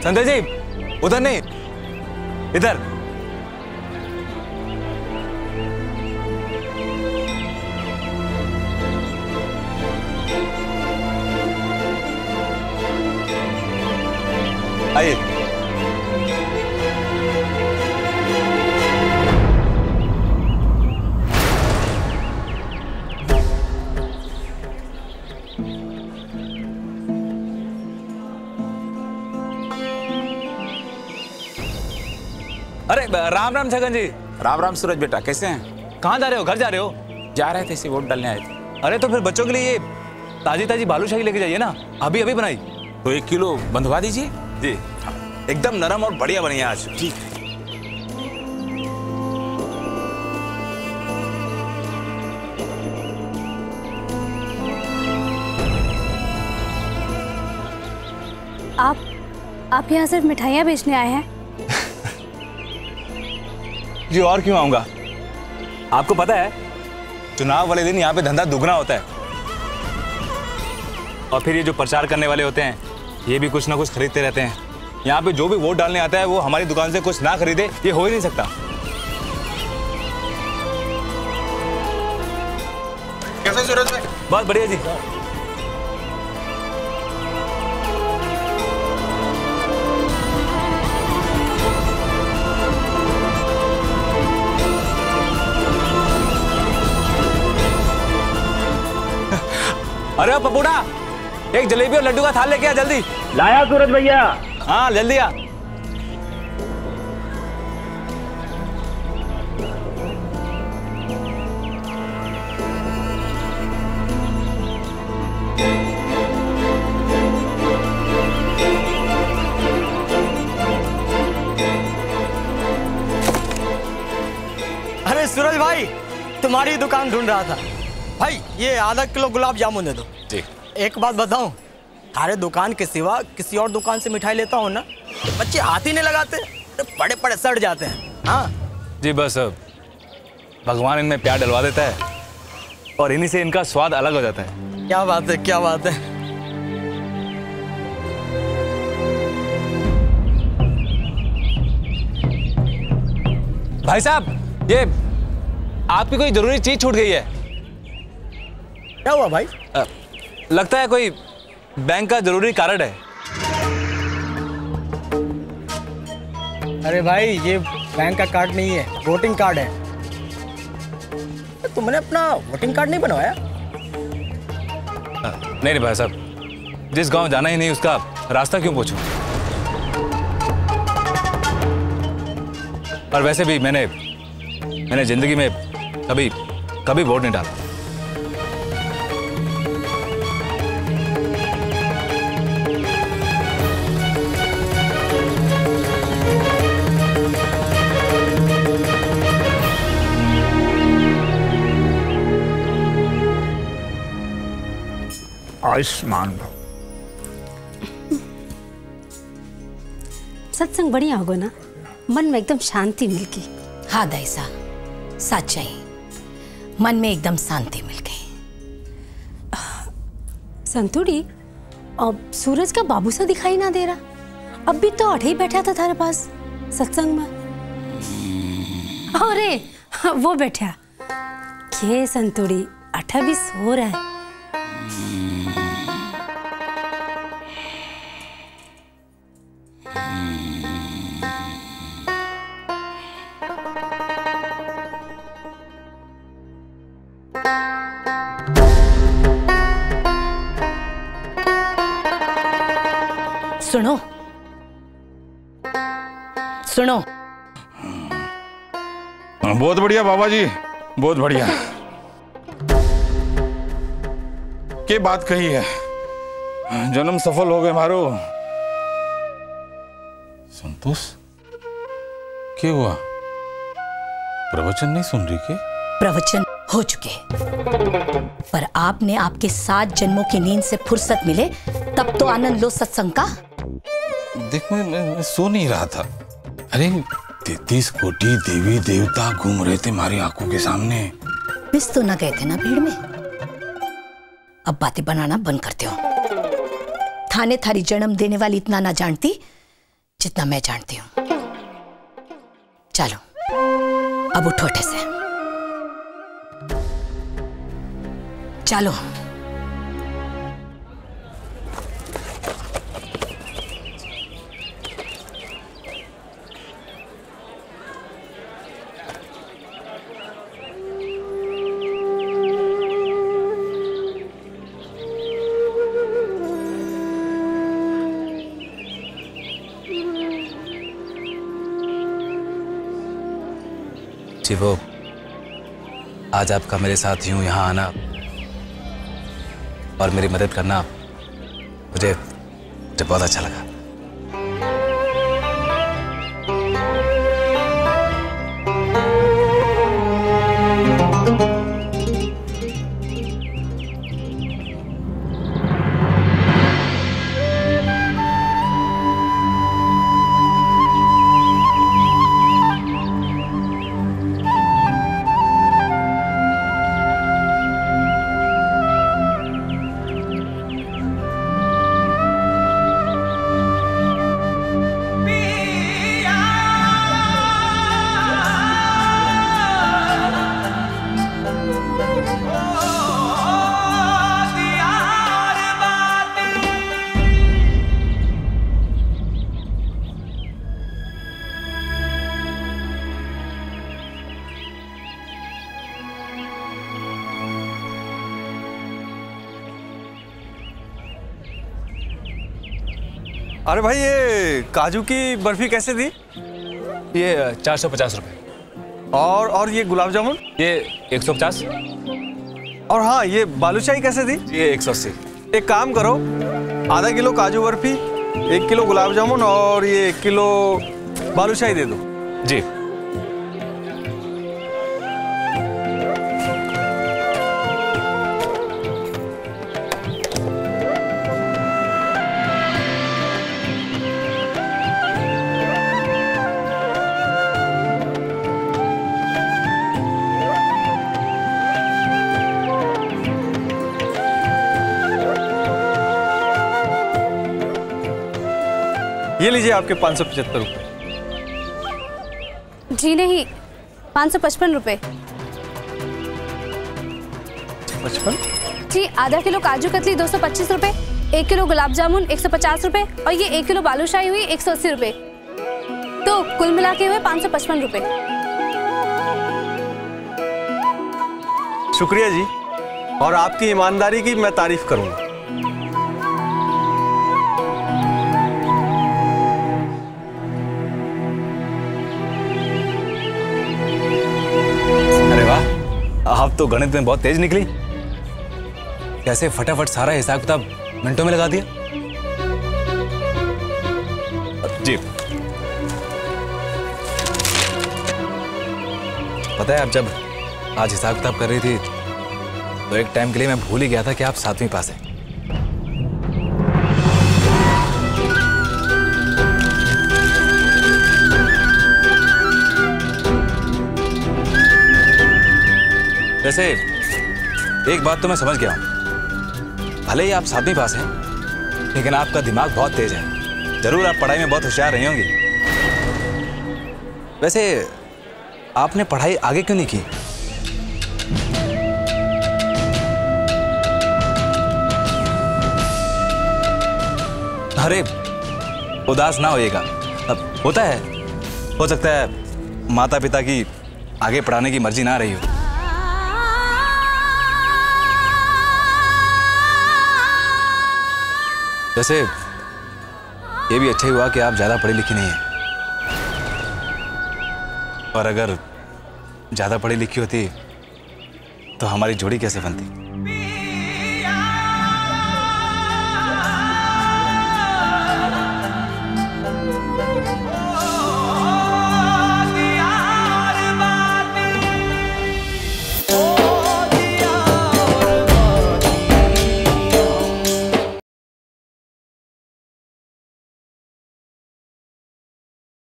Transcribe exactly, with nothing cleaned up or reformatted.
संजय जी, उधर नहीं, इधर। आइए। अरे राम राम छगन जी। राम राम सूरज बेटा, कैसे हैं? कहाँ जा रहे हो? घर जा रहे हो? जा रहे थे, इसी वोट डालने आए थे। अरे तो फिर बच्चों के लिए ये ताजी ताजी बालूशाही लेके जाइए ना, अभी अभी बनाई। तो एक किलो बंधवा दीजिए। जी, एकदम नरम और बढ़िया बनी है आज। ठीक। आप आप यहाँ सिर्फ मिठाइयाँ बेचने आए हैं? जी, और क्यों आऊंगा? आपको पता है चुनाव वाले दिन यहाँ पे धंधा दुगना होता है, और फिर ये जो प्रचार करने वाले होते हैं ये भी कुछ ना कुछ खरीदते रहते हैं। यहाँ पे जो भी वोट डालने आता है वो हमारी दुकान से कुछ ना खरीदे, ये हो ही नहीं सकता। कैसे सूरज भाई? बहुत बढ़िया जी। अरे पपूड़ा, एक जलेबी और लड्डू का थाल लेके आ जल्दी। लाया सूरज भैया। हाँ जल्दी आ। अरे सूरज भाई, तुम्हारी दुकान ढूंढ रहा था भाई। ये आधा किलो गुलाब जामुन दे दो। जी। एक बात बताऊं, हमारे दुकान के सिवा किसी और दुकान से मिठाई लेता हूँ ना, तो बच्चे हाथ ही नहीं लगाते, तो बड़े बड़े सड़ जाते हैं। हाँ जी, बस भगवान इनमें प्यार डलवा देता है और इन्हीं से इनका स्वाद अलग हो जाता है। क्या बात है, क्या बात है। भाई साहब, ये आपकी कोई जरूरी चीज छूट गई है। क्या हुआ भाई? आ, लगता है कोई बैंक का जरूरी कार्ड है। अरे भाई, ये बैंक का कार्ड नहीं है, वोटिंग कार्ड है। तुमने अपना वोटिंग कार्ड नहीं बनवाया? आ, नहीं नहीं भाई साहब, जिस गांव जाना ही नहीं उसका रास्ता क्यों पूछूं। और वैसे भी मैंने मैंने जिंदगी में कभी कभी वोट नहीं डाला। आयुष्मान भव। सत्संग बढ़िया होगा ना, मन में एकदम शांति मिलगी। हाँ दाइसा, सच्चाई, मन में एकदम शांति मिल गई। संतुड़ी, अब सूरज का बाबू सा दिखाई ना दे रहा। अब भी तो अठे ही बैठा था थारे पास सत्संग में। अरे वो बैठा के संतुड़ी, अठा भी सो रहा है। सुनो सुनो। बहुत बढ़िया बाबा जी, बहुत बढ़िया। के बात कही है, जन्म सफल हो गए मारो। संतोष, क्या हुआ? प्रवचन नहीं सुन रही के? प्रवचन हो चुके, पर आपने आपके सात जन्मों की नींद से फुर्सत मिले तब तो आनंद लो सत्संग का। देख, मैं, मैं, मैं सो नहीं रहा था। अरे तैतीस कोटि देवी देवता घूम रहे थे हमारी आंखों के सामने। मिस तो ना गए थे ना भीड़ में। अब बातें बनाना बंद करते हो। थाने थारी जन्म देने वाली इतना ना जानती जितना मैं जानती हूं। चलो अब उठो उठे से, चलो। जी वो आज आपका मेरे साथ यूं यहाँ आना और मेरी मदद करना मुझे मुझे बहुत अच्छा लगा। अरे भाई ये काजू की बर्फी कैसे दी? ये चार सौ पचास रुपये। और और ये गुलाब जामुन? ये एक सौ पचास। और हाँ ये बालूशाही कैसे दी? ये एक सौ अस्सी। एक काम करो, आधा किलो काजू बर्फी, एक किलो गुलाब जामुन और ये एक किलो बालूशाही दे दो। जी। ये लीजिए आपके पाँच सौ पचहत्तर रुपये। जी नहीं, पाँच सौ पचपन रुपये। पचपन? जी आधा किलो काजू कतली दो सौ पच्चीस रुपये, एक किलो गुलाब जामुन एक सौ पचास रुपये और ये एक किलो बालूशाही हुई एक सौ अस्सी रुपये। तो कुल मिला के हुए पाँच सौ पचपन रुपये। शुक्रिया जी, और आपकी ईमानदारी की मैं तारीफ करूंगा। आप तो गणित में बहुत तेज निकली। कैसे फटाफट सारा हिसाब किताब मिनटों में लगा दिया। जी पता है, आप जब आज हिसाब किताब कर रही थी तो एक टाइम के लिए मैं भूल ही गया था कि आप सातवीं पास हैं। वैसे एक बात तो मैं समझ गया हूं, भले ही आप सातवीं पास हैं लेकिन आपका दिमाग बहुत तेज है। जरूर आप पढ़ाई में बहुत होशियार रही होंगी। वैसे आपने पढ़ाई आगे क्यों नहीं की? अरे उदास ना होइएगा, अब होता है, हो सकता है माता पिता की आगे पढ़ाने की मर्जी ना रही हो। वैसे ये भी अच्छा ही हुआ कि आप ज़्यादा पढ़ी लिखी नहीं हैं, और अगर ज़्यादा पढ़ी लिखी होती तो हमारी जोड़ी कैसे बनती।